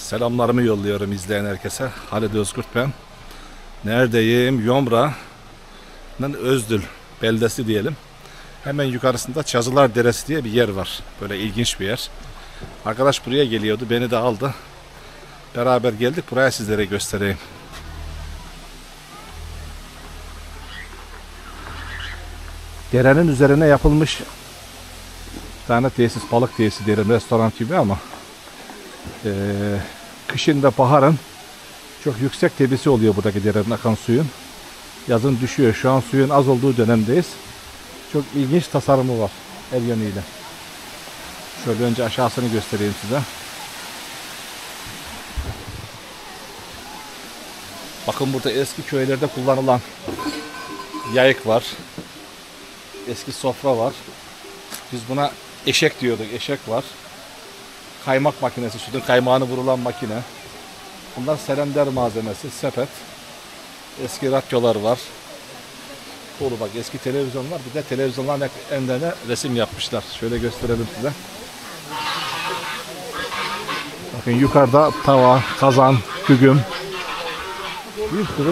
Selamlarımı yolluyorum izleyen herkese. Halid Özkurt ben. Neredeyim? Yomra'nın Özdül beldesi diyelim. Hemen yukarısında Çazılar Deresi diye bir yer var. Böyle ilginç bir yer. Arkadaş buraya geliyordu. Beni de aldı. Beraber geldik. Buraya sizlere göstereyim. Derenin üzerine yapılmış bir tane tesis, balık tesisi diyelim, restoran gibi ama kışın ve baharın çok yüksek tepesi oluyor buradaki derenin akan suyun. Yazın düşüyor. Şu an suyun az olduğu dönemdeyiz. Çok ilginç tasarımı var el yönüyle. Şöyle önce aşağısını göstereyim size. Bakın burada eski köylerde kullanılan yayık var. Eski sofra var. Biz buna eşek diyorduk. Eşek var. Kaymak makinesi. Sütün kaymağını vurulan makine. Bunlar selender malzemesi. Sepet. Eski radyolar var. Dolu bak. Eski televizyon var. Bir de televizyonların enlerine resim yapmışlar. Şöyle gösterelim size. Bakın yukarıda tava, kazan, gügüm. Bir sürü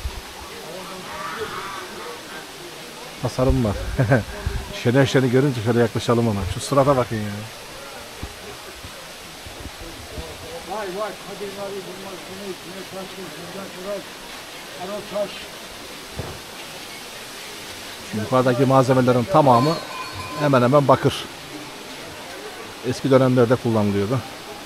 tasarım var. Şener Şen'i görünce şöyle yaklaşalım ona. Şu sırada bakın ya. Vay vay Kadir abi bunlar ne taşlı şuradan şuraya ara taş. Şu yukarıdaki malzemelerin tamamı hemen hemen bakır. Eski dönemlerde kullanılıyordu.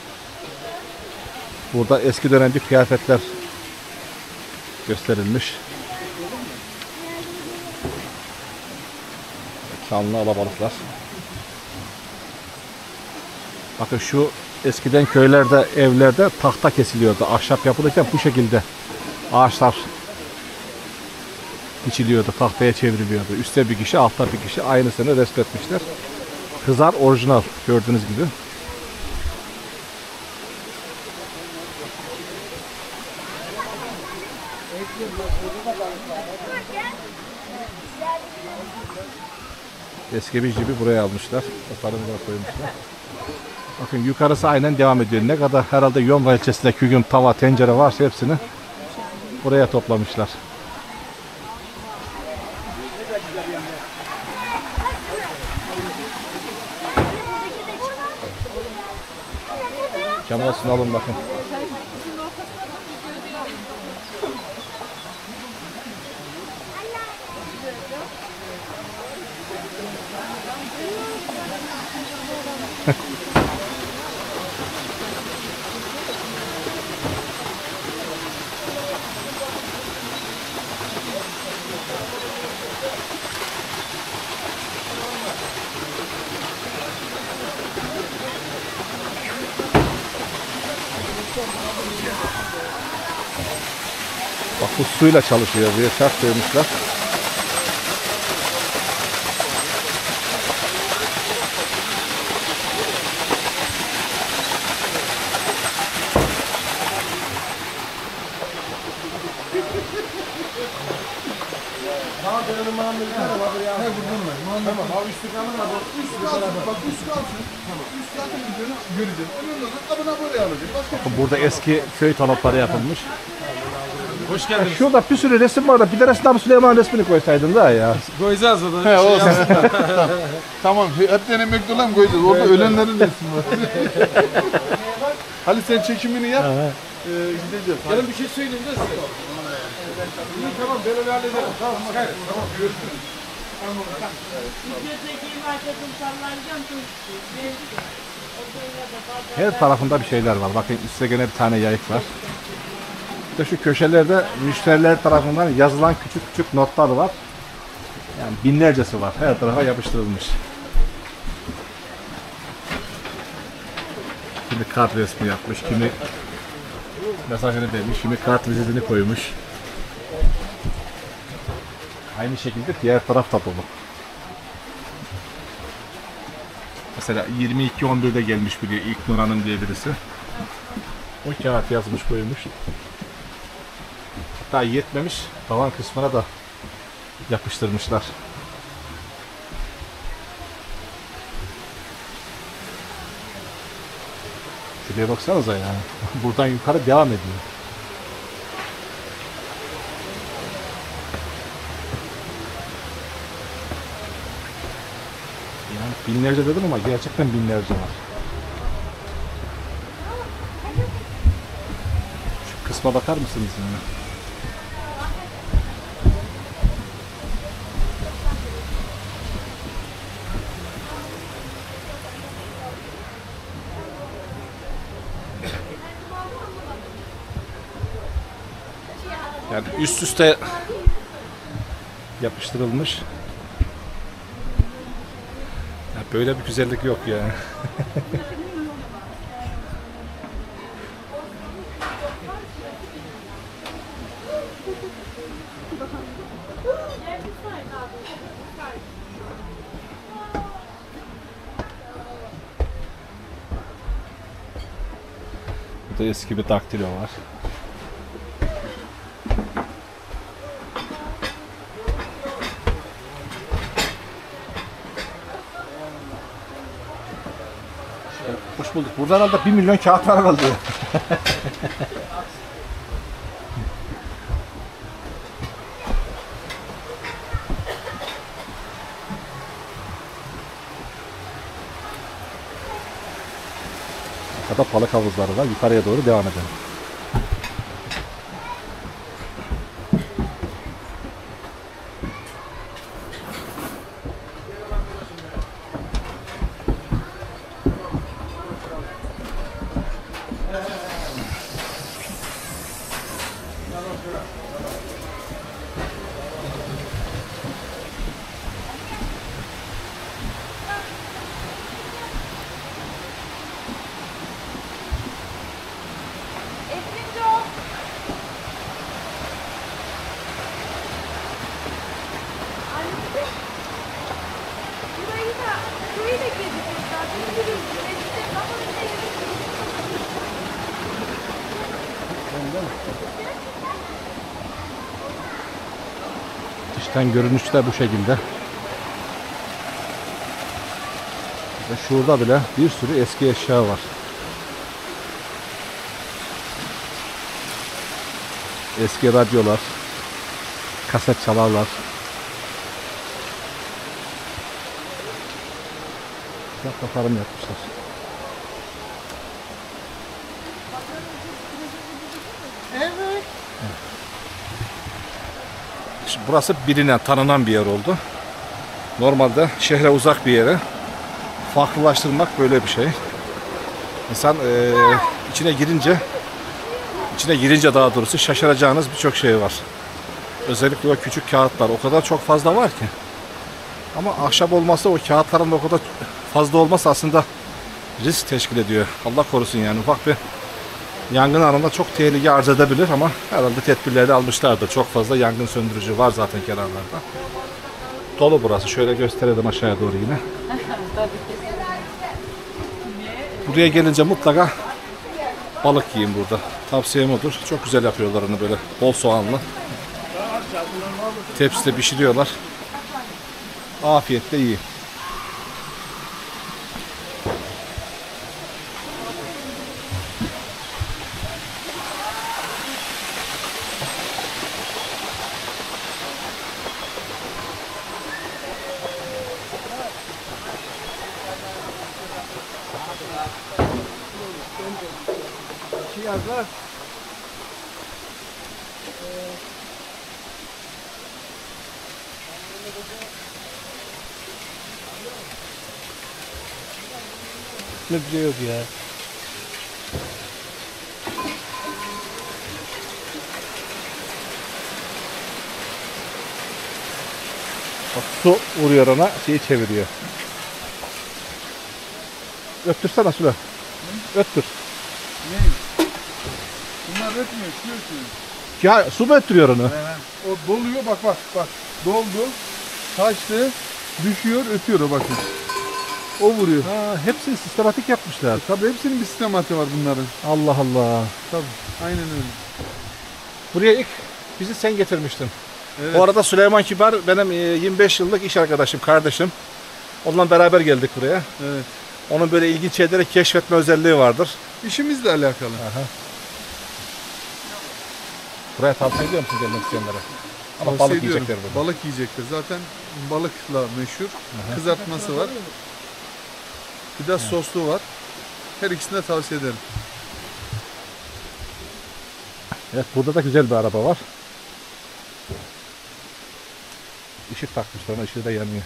Burada eski dönemde kıyafetler gösterilmiş. Kanlı alabalıklar. Bakın şu eskiden köylerde, evlerde tahta kesiliyordu. Ahşap yapılırken bu şekilde ağaçlar biçiliyordu, tahtaya çevriliyordu. Üstte bir kişi, altta bir kişi aynısını resmetmişler. Hızar orijinal gördüğünüz gibi. Eski bir jibi buraya almışlar. Tasarımı da koymuşlar. Bakın yukarısı aynen devam ediyor. Ne kadar herhalde Yomra ilçesinde kügüm, tava, tencere varsa hepsini buraya toplamışlar. Kemal sunalım bakın. Bak bu suyla çalışıyor diye şart koymuşlar. Tamam abi üstü kalın abi. Üstü kalsın. Bak üstü kalsın. Tamam. Üstü zaten videonu göreceğiz. Önemli olan abone buraya alacak. Bakın burada eski köy tanıtları yapılmış. Hoş geldiniz. Şurada bir sürü resim var da bir de Resim Süleyman resmini koysaydın da ya. Koyacağız o da. He olsun. Tamam. Hep denemek dolan koyacağız. Orada ölenlerin resmi var. Hadi sen çekimini yap. Gideceğiz. Gelin bir şey söyleyeyim de size. İyi tamam ben öyle hallederim. Tamam tamam görüşürüz. Her tarafında bir şeyler var. Bakın üstte gene bir tane yayık var. İşte şu köşelerde müşteriler tarafından yazılan küçük küçük notlar var. Yani binlercesi var. Her tarafa yapıştırılmış. Kimi kart resmi yapmış, kimi mesajını vermiş, kimi kart vizitini koymuş. Aynı şekilde diğer taraf da dolu. Mesela 22.11'de gelmiş biri, İlknur Hanım diye birisi. O kağıt yazmış koymuş. Hatta yetmemiş, tavan kısmına da yapıştırmışlar. Şuraya baksanıza yani. Buradan yukarı devam ediyor. Yani binlerce dedim ama gerçekten binlerce var. Şu kısma bakar mısınız yani? Yani üst üste yapıştırılmış. Ya böyle bir güzellik yok ya. Burada eski bir daktilo var. Hoş bulduk. Burada herhalde 1 milyon kağıt var herhalde. Arkada balık havuzları var. Yukarıya doğru devam edelim. Dıştan görünüşü de bu şekilde. Ve şurada bile bir sürü eski eşya var. Eski radyolar, kaset çalarlar. Çok tasarım yapmışlar. Evet. Şimdi burası bilinen, tanınan bir yer oldu. Normalde şehre uzak bir yere farklılaştırmak böyle bir şey. İnsan içine girince daha doğrusu şaşıracağınız birçok şey var. Özellikle o küçük kağıtlar o kadar çok fazla var ki. Ama ahşap olmasa, o kağıtların da o kadar fazla olması aslında risk teşkil ediyor. Allah korusun yani, ufak bir yangın anında çok tehlike arz edebilir ama herhalde tedbirleri almışlardır. Çok fazla yangın söndürücü var zaten kenarlarda. Dolu burası. Şöyle gösterelim aşağıya doğru yine. Buraya gelince mutlaka balık yiyin burada. Tavsiyem odur. Çok güzel yapıyorlar onu böyle bol soğanlı. Tepside pişiriyorlar. Afiyetle yiyin. Yazlar. Ne bir şey yok ya. Bak, su vuruyor ona, şeyi çeviriyor. Öptürsene Süle. Öptür. Ne? Bunlar ötmüyor, şuyorsun. Ya su mu öttürüyor onu? O doluyor, bak bak bak. Doldu, taştı, düşüyor, ötüyor o bakın. O vuruyor. Ha, hepsini sistematik yapmışlar. Tabii hepsinin bir sistematiği var bunların. Allah Allah. Tabii, aynen öyle. Buraya ilk bizi sen getirmiştin. Evet. O arada Süleyman Kibar benim 25 yıllık iş arkadaşım, kardeşim. Onunla beraber geldik buraya. Evet. Onun böyle ilginç şeyleri keşfetme özelliği vardır. İşimizle alakalı. Buraya tavsiye ediyor musun gelmek isteyenlere? Ama Tavsiye balık ediyorum. yiyecekler burada. Balık yiyecekler. Zaten balıkla meşhur. Kızartması var. Bir de soslu var. Her ikisini de tavsiye ederim. Evet, burada da güzel bir araba var. Işık takmışlar, ona ışığı da yanmıyor.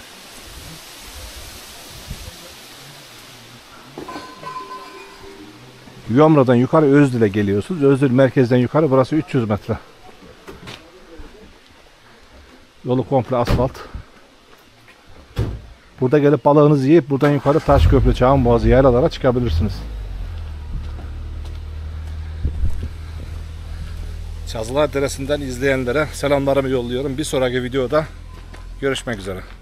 Yomra'dan yukarı Özdil'e geliyorsunuz. Özdil merkezden yukarı burası 300 metre. Yolu komple asfalt. Burada gelip balığınızı yiyip buradan yukarı Taşköprü, Çağınboğazı yaylalara çıkabilirsiniz. Çazılar Deresi'nden izleyenlere selamlarımı yolluyorum. Bir sonraki videoda görüşmek üzere.